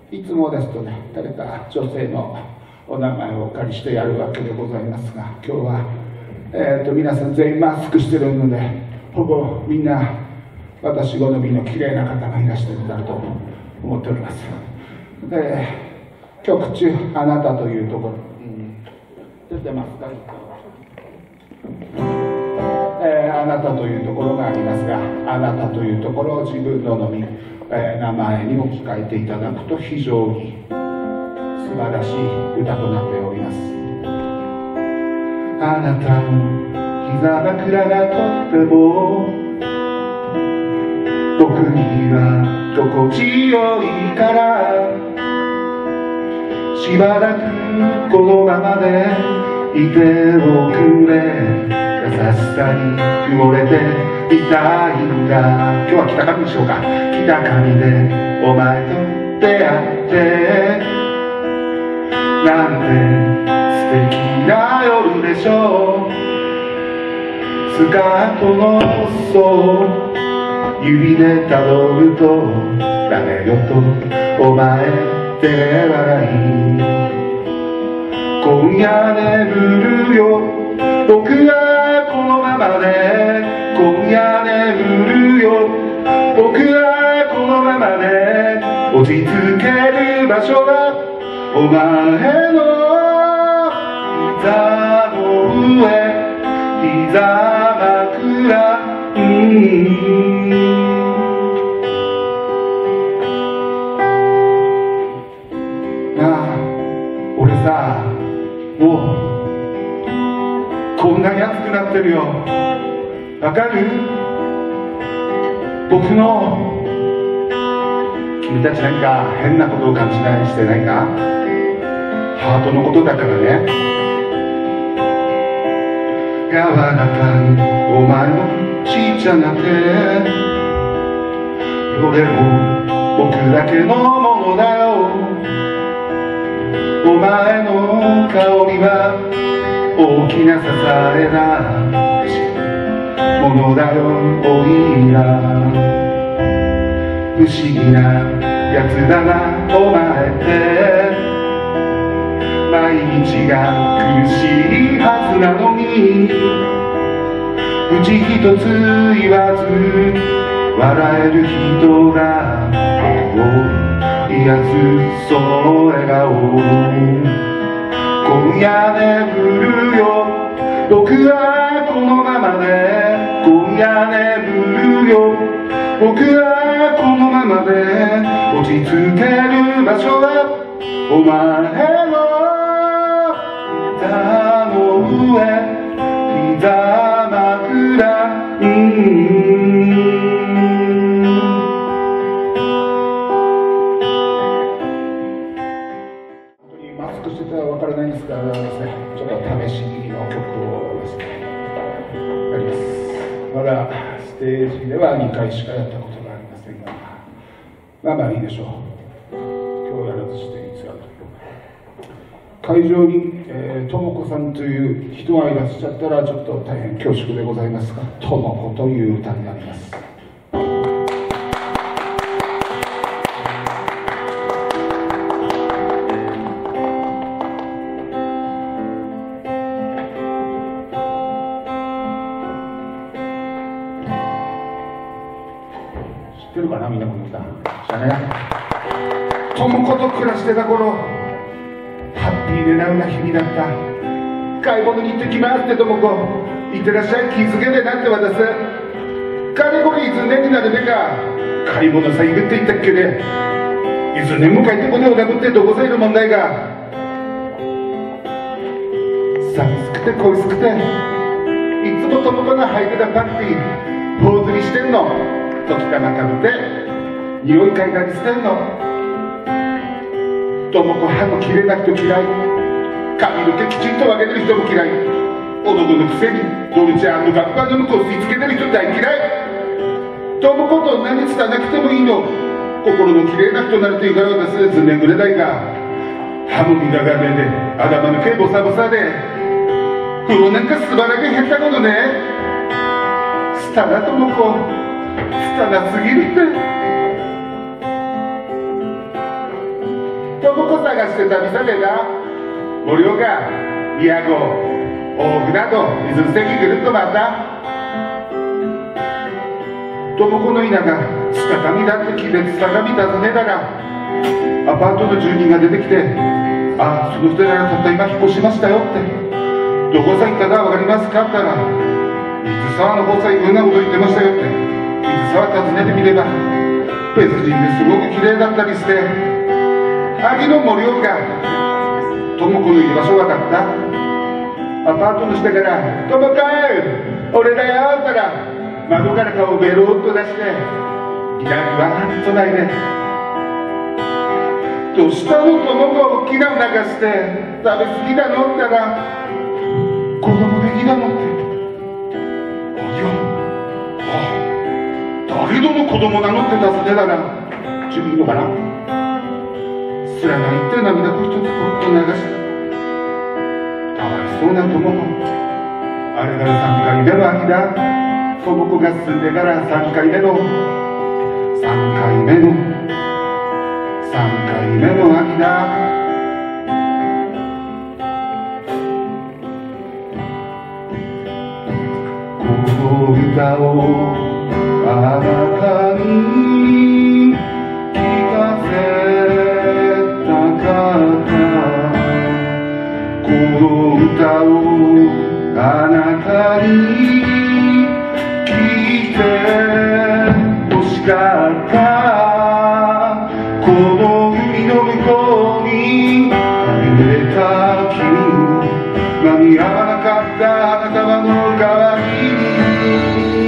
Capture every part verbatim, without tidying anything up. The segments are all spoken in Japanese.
いつもですとね、誰か女性のお名前をお借りしてやるわけでございますが、今日は、えー、と皆さん全員マスクしてるので、ほぼみんな私好みの綺麗な方がいらしてるんだと思っております。で、曲中「あなた」というところ、うん、出てますか、えー、あなたというところがありますが、あなたというところを自分ののみ、えー、名前に置き換えていただくと非常に素晴らしい歌となっております。あなたの膝枕がとっても僕には心地よいからしばらくこのままでいておくれ、優しさに埋もれていたいんだ。今日は北上でしょうか。北上でお前と出会ってなんて素敵な夜でしょう。スカートの裾を指でたどるとダメよとお前って笑い、今夜眠るよ僕はこのままで、今夜眠るよ僕はこのままで、落ち着ける場所はお前の膝の上、膝枕、うん俺さ、もうこんなに熱くなってるよ。わかる？僕の君たち何か変なことを感じないしてないか？ハートのことだからね。柔らかいお前のちっちゃな手、どれも僕だけのものだよ。お前の香りは大きな支えだものだよ、おいら不思議なやつだなお前って、毎日が苦しいはずなのに口一つ言わず笑える人が僕を癒すその笑顔、今夜眠るよ僕はこのままで、今夜眠るよ僕はこのままで、落ち着ける場所はお前の膝の上、膝枕、うんわからないんですがですね、ちょっと試しの曲をですねやります。まだステージではにかいしかやったことがありませんが、まあまあいいでしょう。今日やらずしていつやる。会場にともこさんという人がいらっしゃったらちょっと大変恐縮でございますが、ともこという歌になります。知ってるかな、みんなこの歌。知らない。ともこと暮らしてた頃、ハッピーでなうな日々だった。買い物に行ってきますってともこ、いってらっしゃい、気づけでなって渡す。かれこれいつねになるべか、買い物さいぐって言ったっけで、いつねも帰ってこねをなくってどこさいる問題が。寂しくて恋しくて、いつもともこの履いてたパンティー、頬ずりしてんの。時たまかぶって匂い嗅いだりしてんの。ともこ歯のきれいな人嫌い、髪の毛きちんと分けてる人も嫌い、男のくせにドルチェ&ガッパーの向こう吸い付けてる人大嫌い。ともこと何つたなくてもいいの、心のきれいな人になるというから私でずんねんぐらいが、歯も磨かねえで頭の毛ボサボサで風呂なんかすばらく減ったことね。スタだともこ拙すぎるって。 智子探して旅さでな盛岡、宮古、大船と水関ぐるっと回った。智子の稲がつかみだって聞いてつかみ尋ねたらアパートの住人が出てきて「あ、その二人がたった今引っ越しましたよ」って「どこさ行ったか分かりますか?」って言ったら「水沢の方さ行くようなこと言ってましたよ」って水沢訪ねてみれば別人ですごく綺麗だったりして秋の盛岡智子の居場所分かった。アパートの下から「智子俺だよ」って言ったら窓から顔をベロッと出してギラギラっと泣いて「どうしたの智子大きなお腹して食べ過ぎだの?」って言ったら「子供できだの?」って「あいやあ誰どの子供なの?」って尋ねたら「自分いいのかな?」すらないって涙を一つぽっと流したかわいそうな智子。あれからさんかいめの秋だ。智子が住んでからさんかいめのさんかいめのさんかいめの秋だ。この歌をあなたに聞かせたかった。この歌をあなたに聞いて欲しかった。この海の向こうに見れた君間に合わなかった花束の代わりに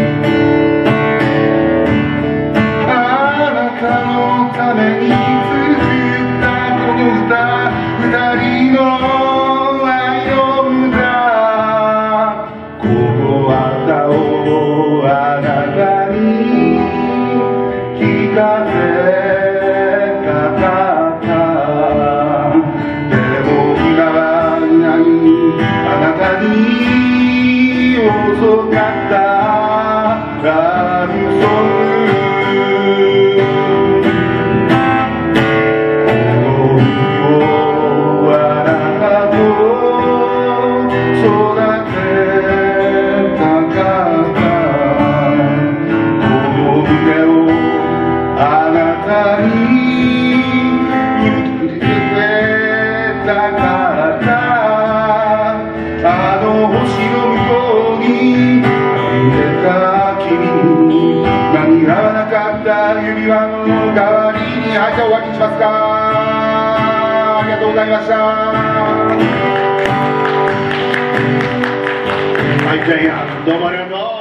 あなたのために作ったこの歌二人の愛の歌。この朝をあなたに聞かせたかった。でも今はいないあなたに遅かったラブソング。この海をあなたと育てたかった。この胸をあなたに打ちつけたかった。あの星の向こうに見れた君に間に合わなかった指輪の代わりに。はい、じゃあ終わりにしますか。ありがとうございました。はい、ジャイアンどうもありがとう。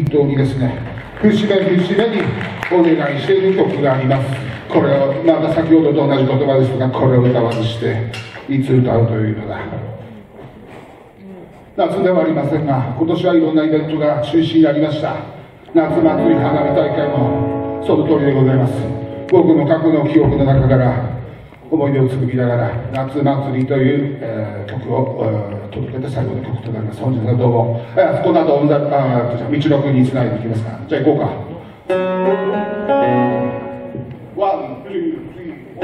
当にですね、節目節目にお願いしている曲があります。これを、また先ほどと同じ言葉ですが、これを歌わずしていつ歌うというのだ。夏ではありませんが、今年はいろんなイベントが中止になりました。夏祭り花火大会もその通りでございます。僕の過去の記憶の中から思い出を紡ぎながら、夏祭りという、えー、曲を、えー、届けて最後の曲となります。本日はどうも、えー、この後、道の国につないでいきますから、じゃあ行こうか。ワン、ツー、スリー、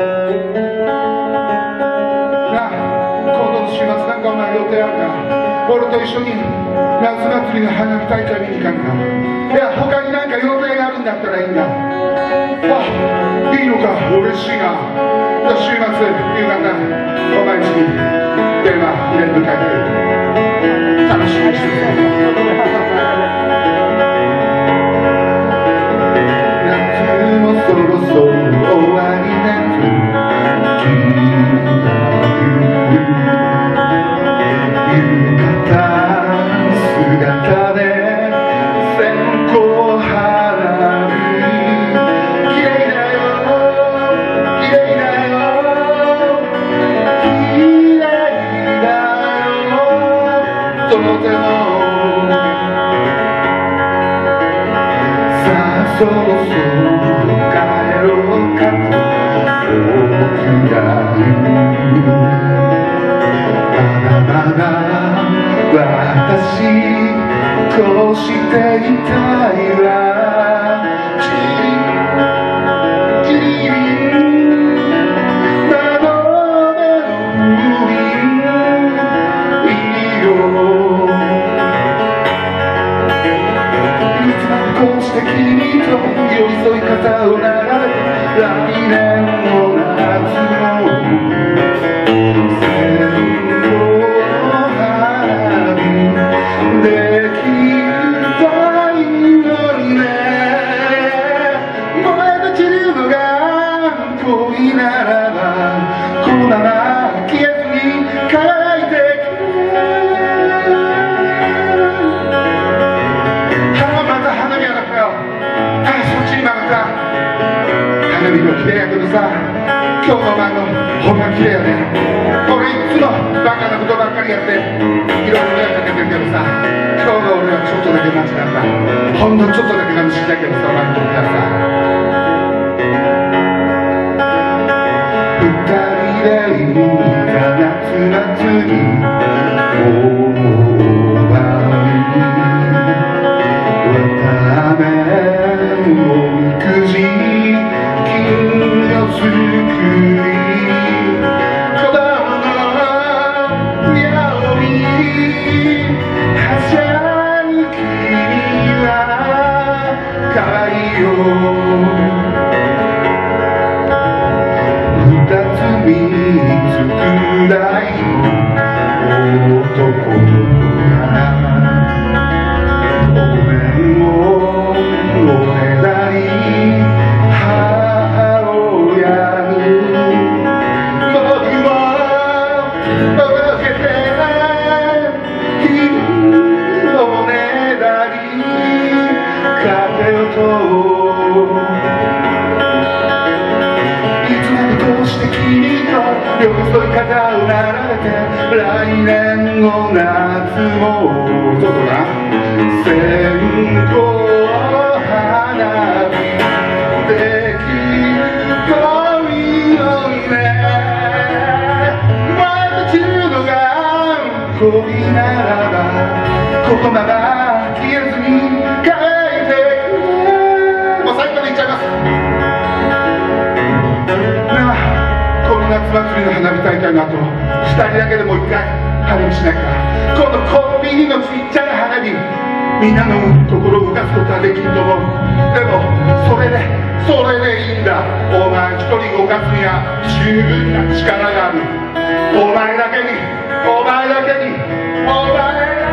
なあ、今度の週末なんかお前予定あるか？俺と一緒に夏祭りの花火大会見に行かんか？いや、他になんか予定があるんだったらいいんだ。あ、いいのか、嬉しいな。週末、夕方、お前んちに電話入れて帰ってる。楽しみにしてるぞ。夏もそろそろ終わりなく浴衣姿で線香花火、綺麗だよ綺麗だよ綺麗だよとてもさあそろそろ帰ろうかと僕が言う。まだ私こうしていたいわ。キリン窓辺の海いいよ。いつまでこうして君と寄り添い肩を並べて来年の夏も綺麗やけどさ、今日のお前のほんま綺麗やね。俺いつもバカなことばっかりやっていろいろ迷惑かけてるけどさ、今日の俺はちょっとだけ間違った。ほんのちょっとだけ寂しいだけどさ、お前にとってはさ。二人で行った夏祭り終わり、渡辺おみくじ作り、子供の料理はしゃに君は可愛いよ。二つ三つくらいの男がお面をおねだり寄り添い肩を並べて来年の夏もちょっとな線香花火できるといいよね。また中度が恋ならばこのまま消えずに帰ってくれ。もう最後までいっちゃいますなあ。夏祭りの花火大会の後、ふたりだけでもう一回花火しないか。今度コンビニのちっちゃな花火、みんなの心を動かすことはできんと思う。でもそれでそれでいいんだ。お前一人動かすには十分な力がある。お前だけにお前だけにお前だけに